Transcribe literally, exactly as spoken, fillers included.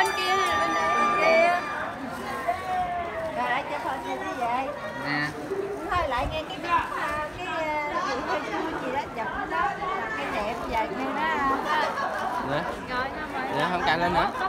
kia bên đây bên kia. Rồi lại cho phật này đi về. Nè. Thôi lại nghe cái cái cái gì hơi gì đó chụp nó đó là cái đẹp vậy như đó. Nữa. Nữa không cài lên nữa.